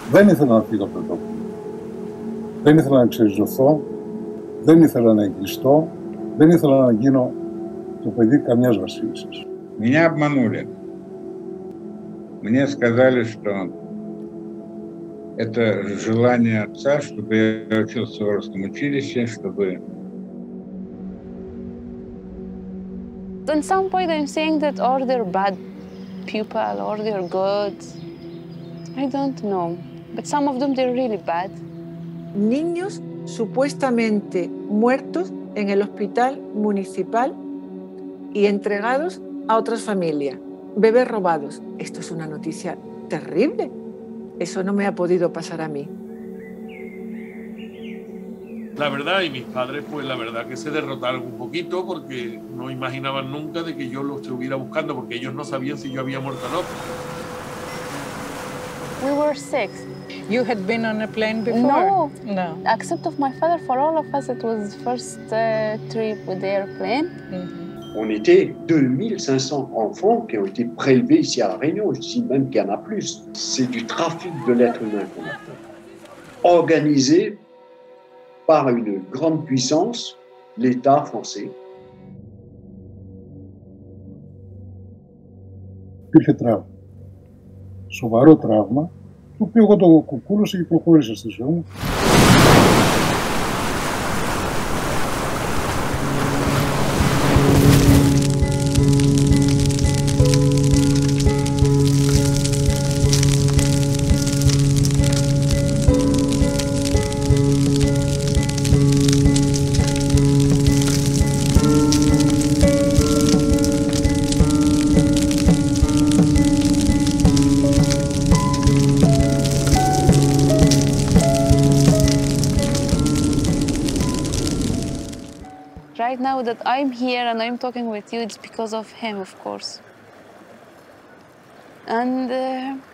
Δεν ήθελα να φύγω από τον τόπο. Δεν ήθελα να ξεριζωθώ, δεν ήθελα να εγκλειστώ, δεν ήθελα να γίνω το παιδί καμιάς βασίλισσας. Меня обманули. Мне сказали, что это желание отца, чтобы я учился в Суворовском училище, чтобы... At some point I'm saying that or they're bad people or they're good. I don't know. But some of them, they're really bad. Niños supuestamente muertos en el hospital municipal y entregados a otras familias. Bebés robados. Esto es una noticia terrible. Eso no me ha podido pasar a mí. La verdad, y mis padres, pues la verdad que se derrotaron un poquito porque no imaginaban nunca de que yo lo estuviera buscando, porque ellos no sabían si yo había muerto o no. We were six. You had been on a plane before? No. No. Except of my father, for all of us, it was the first trip with the airplane. On était 2500 enfants qui ont été prélevés ici à La Réunion. Je dis même qu'il y en a plus. C'est du trafic de l'être humain qu'on a fait. Organisé par une grande puissance, l'État français. Υπήρχε τραύμα. Σοβαρό τραύμα, το οποίο εγώ το κουκούλωσα και προχώρησα στη ζωή μου. Right now that I'm here and I'm talking with you, it's because of him, of course. And